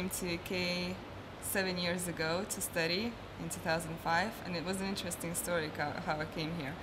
came to UK 7 years ago to study in 2005, and it was an interesting story how I came here.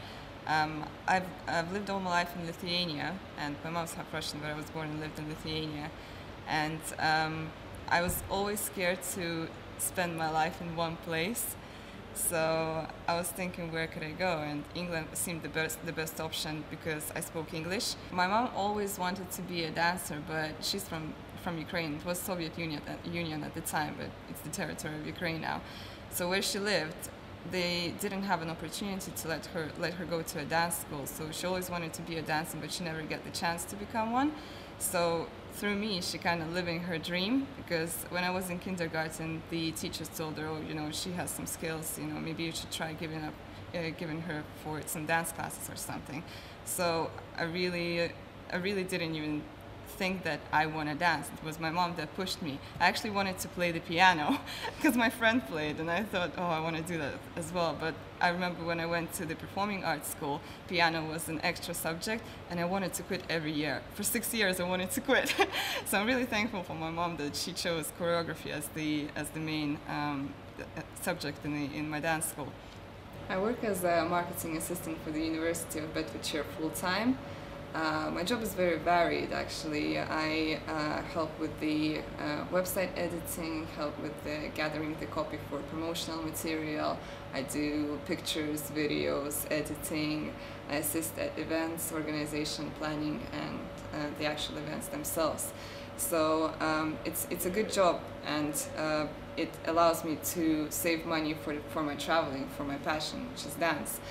I've lived all my life in Lithuania, and my mom's half Russian, but I was born and lived in Lithuania. And I was always scared to spend my life in one place. So I was thinking, where could I go? And England seemed the best option because I spoke English. My mom always wanted to be a dancer, but she's from Ukraine. It was Soviet Union at the time, but it's the territory of Ukraine now. So where she lived, they didn't have an opportunity to let her go to a dance school. So she always wanted to be a dancer, but she never got the chance to become one. So through me, she kind of living her dream, because when I was in kindergarten, the teachers told her, oh, you know, she has some skills, you know, maybe you should try giving her for some dance classes or something. So I really didn't even think that I want to dance. It was my mom that pushed me. I actually wanted to play the piano because my friend played, and I thought, oh, I want to do that as well. But I remember when I went to the performing arts school, piano was an extra subject, and I wanted to quit every year. For 6 years, I wanted to quit. So I'm really thankful for my mom that she chose choreography as the main subject in my dance school. I work as a marketing assistant for the University of Bedfordshire full-time. My job is very varied, actually. I help with the website editing, help with gathering the copy for promotional material. I do pictures, videos, editing. I assist at events, organization, planning, and the actual events themselves. So it's a good job, and it allows me to save money for my traveling, for my passion, which is dance.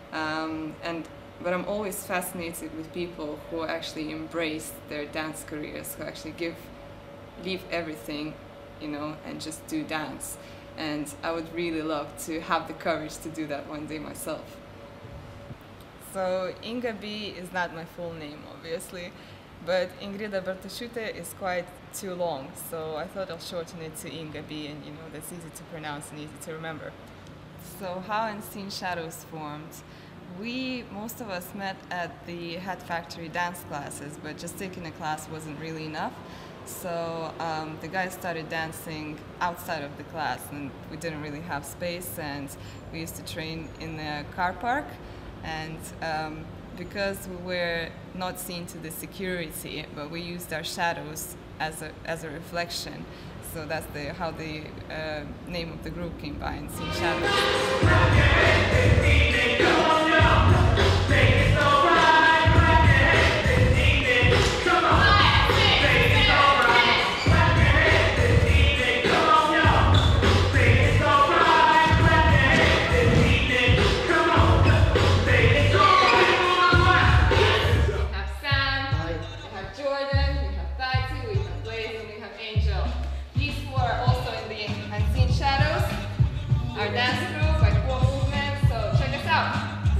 But I'm always fascinated with people who actually embrace their dance careers, who actually leave everything, you know, and just do dance. And I would really love to have the courage to do that one day myself. So Inga Be is not my full name, obviously, but Inga Be is quite too long, so I thought I'll shorten it to Inga Be, and you know, that's easy to pronounce and easy to remember. So how Unseen Shadows formed? Most of us met at the Hat Factory dance classes, but just taking a class wasn't really enough. So the guys started dancing outside of the class, and we didn't really have space, and we used to train in the car park. And because we were not seen to the security, but we used our shadows as a reflection. So that's how the name of the group came by, Unseen Shadows. Our dance group by Movement, so check us out.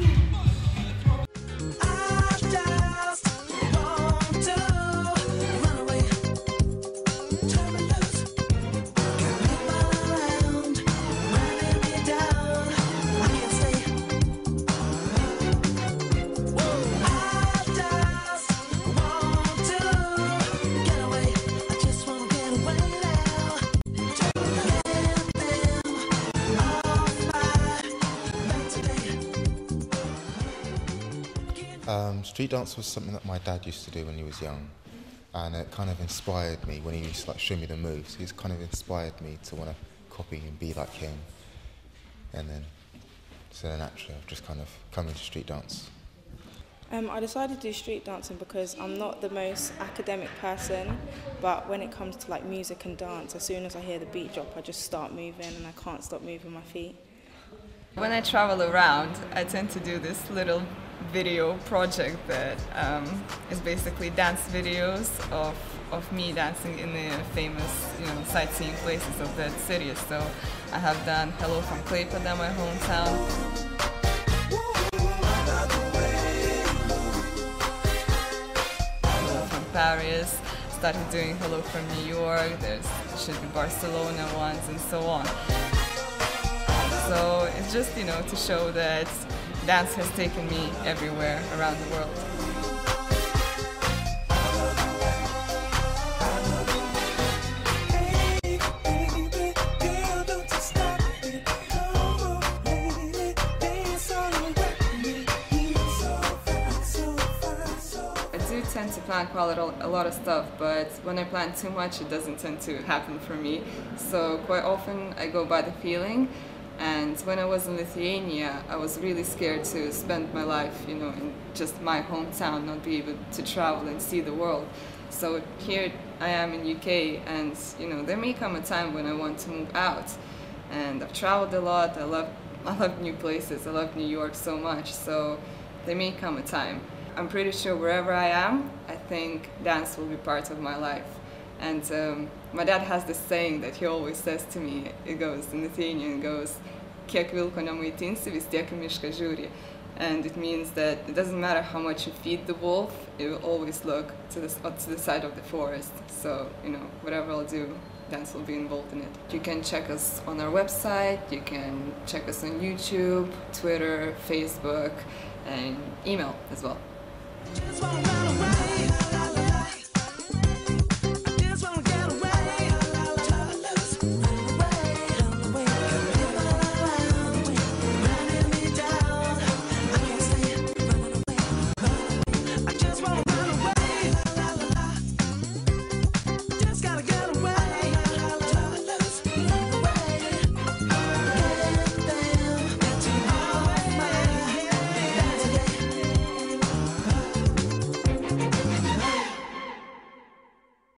Street dance was something that my dad used to do when he was young, and it kind of inspired me when he used to like show me the moves. He's kind of inspired me to want to copy and be like him, and then so naturally I've just kind of come into street dance. I decided to do street dancing because I'm not the most academic person, but when it comes to like music and dance, as soon as I hear the beat drop, I just start moving and I can't stop moving my feet. When I travel around, I tend to do this little video project that is basically dance videos of me dancing in the famous, you know, sightseeing places of that city. So I have done Hello from Klaipėda, my hometown. Hello from Paris. Started doing Hello from New York. There should be Barcelona ones and so on. So it's just, you know, to show that dance has taken me everywhere around the world. tend to plan quite a lot of stuff, but when I plan too much, it doesn't tend to happen for me. So quite often I go by the feeling. And when I was in Lithuania, I was really scared to spend my life, you know, in just my hometown, not be able to travel and see the world. So here I am in UK, and you know, there may come a time when I want to move out. And I've traveled a lot. I love new places. I love New York so much. So there may come a time. I'm pretty sure wherever I am, I think dance will be part of my life. And my dad has this saying that he always says to me. It goes in Lithuanian, it goes, "Kiek vilko nemaitinsi, vis tiek į mišką žiūri." And it means that it doesn't matter how much you feed the wolf, it will always look to the side of the forest. So, you know, whatever I'll do, dance will be involved in it. You can check us on our website, you can check us on YouTube, Twitter, Facebook, and email as well.